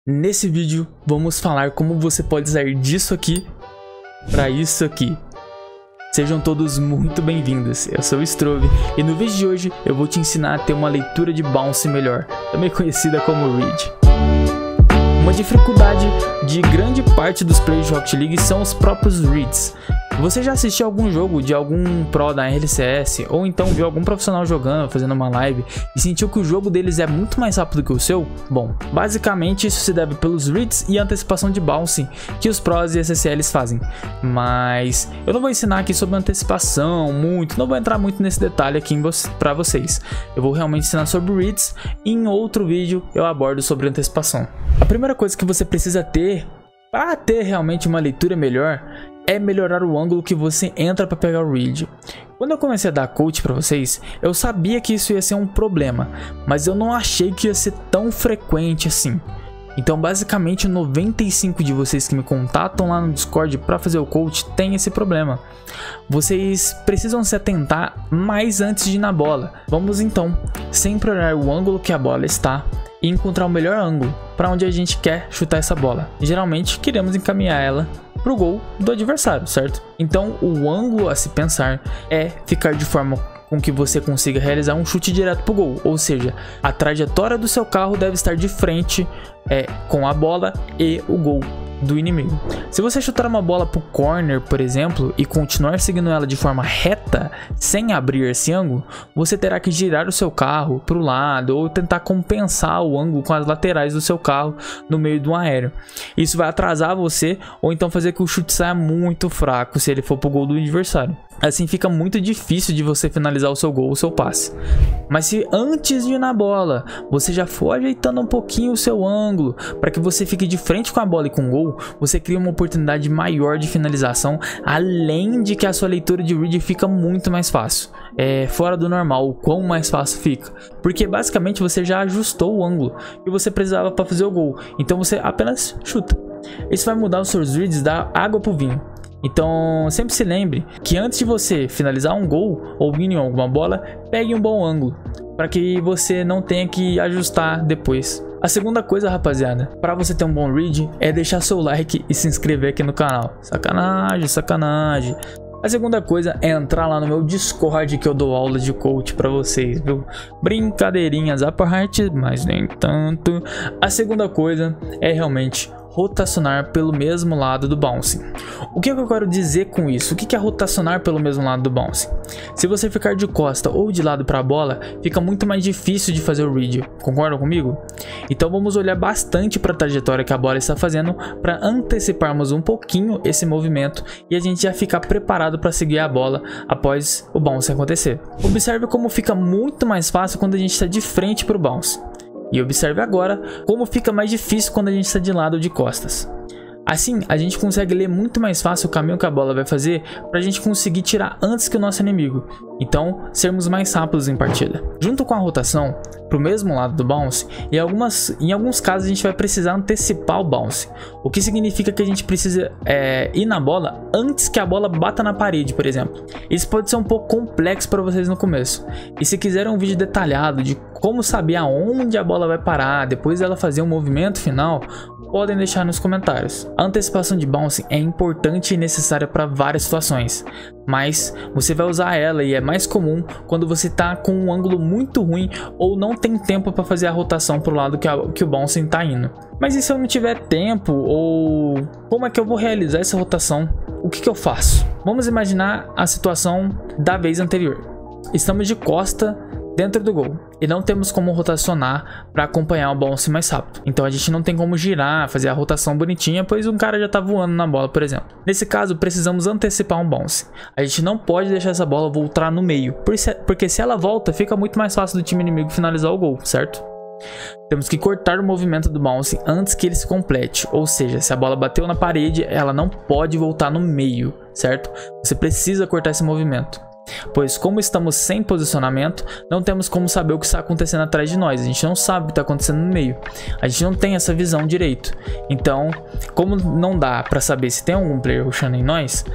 Nesse vídeo vamos falar como você pode sair disso aqui para isso aqui. Sejam todos muito bem-vindos, eu sou o Strove e no vídeo de hoje eu vou te ensinar a ter uma leitura de bounce melhor, também conhecida como read. Uma dificuldade de grande parte dos players de Rocket League são os próprios reads. Você já assistiu algum jogo de algum pro da LCS ou então viu algum profissional jogando, fazendo uma live e sentiu que o jogo deles é muito mais rápido que o seu? Bom, basicamente isso se deve pelos reads e antecipação de bounce que os pros e SSLs fazem. Mas eu não vou ensinar aqui sobre antecipação não vou entrar muito nesse detalhe aqui para vocês. Eu vou realmente ensinar sobre reads e em outro vídeo eu abordo sobre antecipação. A primeira coisa que você precisa ter para ter realmente uma leitura melhor é melhorar o ângulo que você entra para pegar o read. Quando eu comecei a dar coach para vocês, eu sabia que isso ia ser um problema, mas eu não achei que ia ser tão frequente assim. Então basicamente 95 de vocês que me contatam lá no Discord para fazer o coach tem esse problema. Vocês precisam se atentar mais antes de ir na bola. Vamos então sempre olhar o ângulo que a bola está e encontrar o melhor ângulo para onde a gente quer chutar essa bola. Geralmente queremos encaminhar ela pro gol do adversário, certo? Então o ângulo a se pensar é ficar de forma com que você consiga realizar um chute direto pro gol, ou seja, a trajetória do seu carro deve estar de frente com a bola e o gol do inimigo. Se você chutar uma bola pro corner, por exemplo, e continuar seguindo ela de forma reta, sem abrir esse ângulo, você terá que girar o seu carro pro lado ou tentar compensar o ângulo com as laterais do seu carro no meio de um aéreo. Isso vai atrasar você ou então fazer que o chute saia muito fraco se ele for pro gol do adversário. Assim fica muito difícil de você finalizar o seu gol ou o seu passe. Mas se antes de ir na bola, você já for ajeitando um pouquinho o seu ângulo para que você fique de frente com a bola e com o gol, você cria uma oportunidade maior de finalização, além de que a sua leitura de read fica muito mais fácil. É fora do normal o quão mais fácil fica, porque basicamente você já ajustou o ângulo que você precisava para fazer o gol, então você apenas chuta. Isso vai mudar os seus reads da água pro vinho. Então sempre se lembre que antes de você finalizar um gol ou ir em alguma bola, pegue um bom ângulo para que você não tenha que ajustar depois. A segunda coisa, rapaziada, para você ter um bom read é deixar seu like e se inscrever aqui no canal. Sacanagem, sacanagem. A segunda coisa é entrar lá no meu Discord que eu dou aula de coach para vocês, viu? Brincadeirinhas à parte, mas nem tanto. A segunda coisa é realmente rotacionar pelo mesmo lado do bounce. O que eu quero dizer com isso? O que é rotacionar pelo mesmo lado do bounce? Se você ficar de costa ou de lado para a bola, fica muito mais difícil de fazer o read. Concordam comigo? Então vamos olhar bastante para a trajetória que a bola está fazendo para anteciparmos um pouquinho esse movimento e a gente já ficar preparado para seguir a bola após o bounce acontecer. Observe como fica muito mais fácil quando a gente está de frente para o bounce. E observe agora como fica mais difícil quando a gente está de lado ou de costas. Assim, a gente consegue ler muito mais fácil o caminho que a bola vai fazer para a gente conseguir tirar antes que o nosso inimigo. Então, sermos mais rápidos em partida. Junto com a rotação, para o mesmo lado do bounce, em alguns casos a gente vai precisar antecipar o bounce. O que significa que a gente precisa ir na bola antes que a bola bata na parede, por exemplo. Isso pode ser um pouco complexo para vocês no começo. E se quiserem um vídeo detalhado de como saber aonde a bola vai parar, depois dela fazer um movimento final, podem deixar nos comentários. A antecipação de bounce é importante e necessária para várias situações, mas você vai usar ela e é mais comum quando você está com um ângulo muito ruim ou não tem tempo para fazer a rotação para o lado que o bounce está indo. Mas e se eu não tiver tempo, ou como é que eu vou realizar essa rotação? O que eu faço? Vamos imaginar a situação da vez anterior. Estamos de costa dentro do gol e não temos como rotacionar para acompanhar o bounce mais rápido. Então a gente não tem como girar, fazer a rotação bonitinha, pois um cara já tá voando na bola, por exemplo. Nesse caso, precisamos antecipar um bounce. A gente não pode deixar essa bola voltar no meio, porque se ela volta, fica muito mais fácil do time inimigo finalizar o gol, certo? Temos que cortar o movimento do bounce antes que ele se complete, ou seja, se a bola bateu na parede, ela não pode voltar no meio, certo? Você precisa cortar esse movimento. Pois como estamos sem posicionamento, não temos como saber o que está acontecendo atrás de nós. A gente não sabe o que está acontecendo no meio. A gente não tem essa visão direito. Então, como não dá para saber se tem algum player rushando em nós,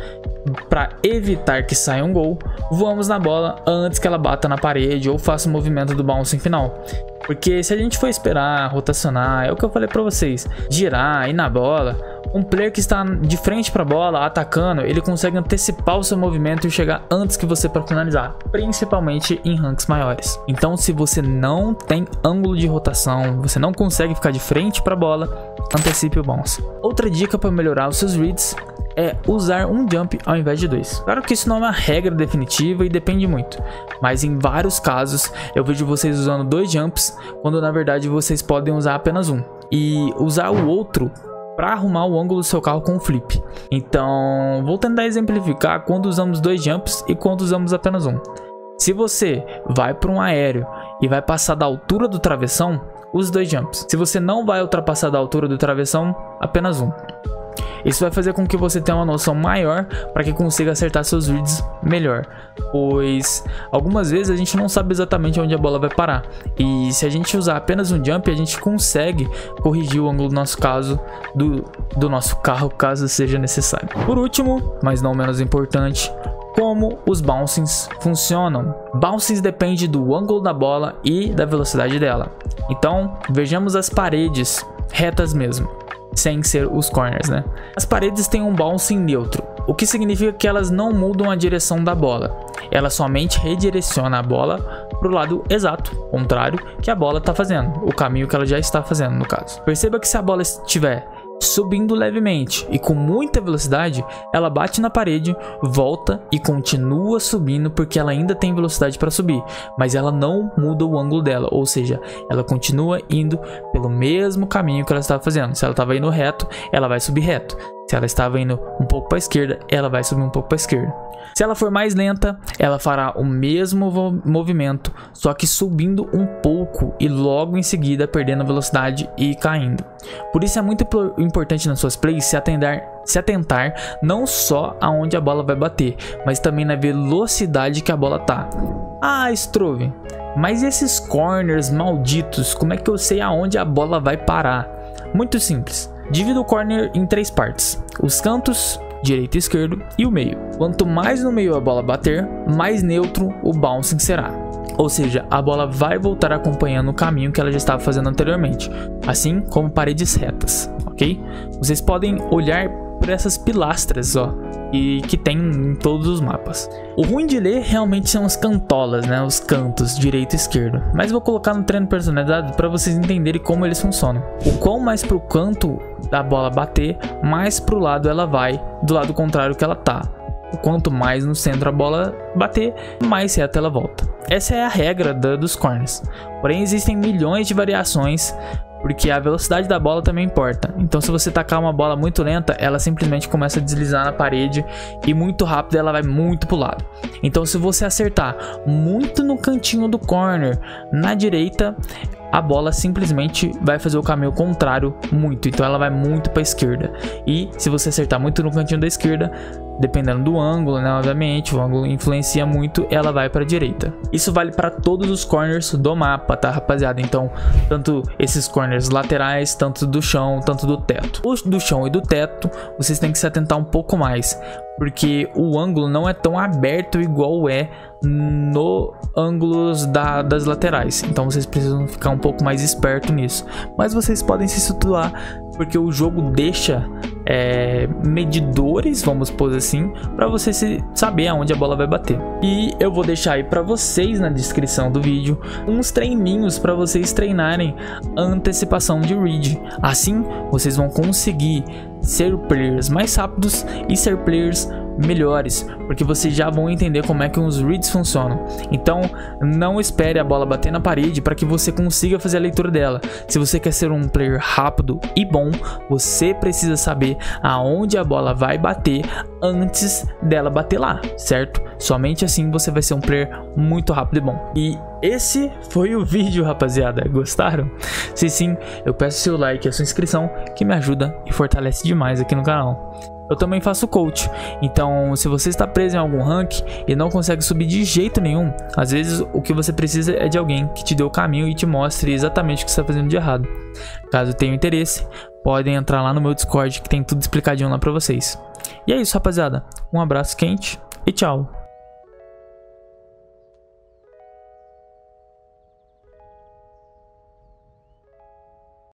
para evitar que saia um gol, voamos na bola antes que ela bata na parede ou faça o movimento do bouncing final. Porque se a gente for esperar, rotacionar, é o que eu falei pra vocês, girar, ir na bola, um player que está de frente pra bola, atacando, ele consegue antecipar o seu movimento e chegar antes que você para finalizar, principalmente em ranks maiores. Então se você não tem ângulo de rotação, você não consegue ficar de frente pra bola, antecipe o bounce. Outra dica para melhorar os seus reads é usar um jump ao invés de 2. Claro que isso não é uma regra definitiva e depende muito, mas em vários casos eu vejo vocês usando 2 jumps, quando na verdade vocês podem usar apenas um. E usar o outro para arrumar o ângulo do seu carro com um flip. Então, vou tentar exemplificar quando usamos 2 jumps e quando usamos apenas um. Se você vai para um aéreo e vai passar da altura do travessão, use 2 jumps. Se você não vai ultrapassar da altura do travessão, apenas um. Isso vai fazer com que você tenha uma noção maior para que consiga acertar seus reads melhor, pois algumas vezes a gente não sabe exatamente onde a bola vai parar, e se a gente usar apenas um jump, a gente consegue corrigir o ângulo do nosso caso, do nosso carro, caso seja necessário. Por último, mas não menos importante, como os bouncings funcionam. Bouncings depende do ângulo da bola e da velocidade dela. Então vejamos as paredes retas mesmo, sem ser os corners, né? As paredes têm um bouncing neutro, o que significa que elas não mudam a direção da bola. Ela somente redireciona a bola para o lado exato, contrário que a bola está fazendo, o caminho que ela já está fazendo no caso. Perceba que se a bola estiver subindo levemente e com muita velocidade, ela bate na parede, volta e continua subindo porque ela ainda tem velocidade para subir, mas ela não muda o ângulo dela, ou seja, ela continua indo pelo mesmo caminho que ela estava fazendo. Se ela estava indo reto, ela vai subir reto. Se ela estava indo um pouco para a esquerda, ela vai subir um pouco para a esquerda. Se ela for mais lenta, ela fará o mesmo movimento, só que subindo um pouco e logo em seguida perdendo velocidade e caindo. Por isso é muito importante nas suas plays se atentar não só aonde a bola vai bater, mas também na velocidade que a bola tá. Ah, Strove, mas esses corners malditos, como é que eu sei aonde a bola vai parar? Muito simples. Divida o corner em 3 partes: os cantos, direito e esquerdo, e o meio. Quanto mais no meio a bola bater, mais neutro o bouncing será. Ou seja, a bola vai voltar acompanhando o caminho que ela já estava fazendo anteriormente, assim como paredes retas, ok? Vocês podem olhar por essas pilastras, ó, e que tem em todos os mapas. O ruim de ler realmente são as cantolas, né, os cantos, direito e esquerdo, mas vou colocar no treino personalizado para vocês entenderem como eles funcionam. O quão mais pro canto da bola bater, mais pro lado ela vai, do lado contrário que ela tá. O quanto mais no centro a bola bater, mais reta ela volta. Essa é a regra dos corners, porém existem milhões de variações, porque a velocidade da bola também importa. Então se você tacar uma bola muito lenta, ela simplesmente começa a deslizar na parede e muito rápido ela vai muito pro lado. Então se você acertar muito no cantinho do corner, na direita, a bola simplesmente vai fazer o caminho contrário muito, então ela vai muito para a esquerda. E se você acertar muito no cantinho da esquerda, dependendo do ângulo, né, obviamente, o ângulo influencia muito, ela vai para a direita. Isso vale para todos os corners do mapa, tá, rapaziada? Então, tanto esses corners laterais, tanto do chão, tanto do teto. Os do chão e do teto, vocês têm que se atentar um pouco mais, porque o ângulo não é tão aberto igual é no ângulos das laterais. Então vocês precisam ficar um pouco mais esperto nisso. Mas vocês podem se situar, porque o jogo deixa medidores, vamos pôr assim, para você saber aonde a bola vai bater. E eu vou deixar aí para vocês na descrição do vídeo uns treininhos para vocês treinarem a antecipação de read. Assim vocês vão conseguir ser players mais rápidos e ser players melhores, porque vocês já vão entender como é que os reads funcionam. Então não espere a bola bater na parede para que você consiga fazer a leitura dela. Se você quer ser um player rápido e bom, você precisa saber aonde a bola vai bater antes dela bater lá, certo? Somente assim você vai ser um player muito rápido e bom. E esse foi o vídeo, rapaziada. Gostaram? Se sim, eu peço seu like e a sua inscrição, que me ajuda e fortalece demais aqui no canal. Eu também faço coach, então se você está preso em algum rank e não consegue subir de jeito nenhum, às vezes o que você precisa é de alguém que te dê o caminho e te mostre exatamente o que você está fazendo de errado. Caso tenham interesse, podem entrar lá no meu Discord que tem tudo explicadinho lá pra vocês. E é isso, rapaziada. Um abraço quente e tchau!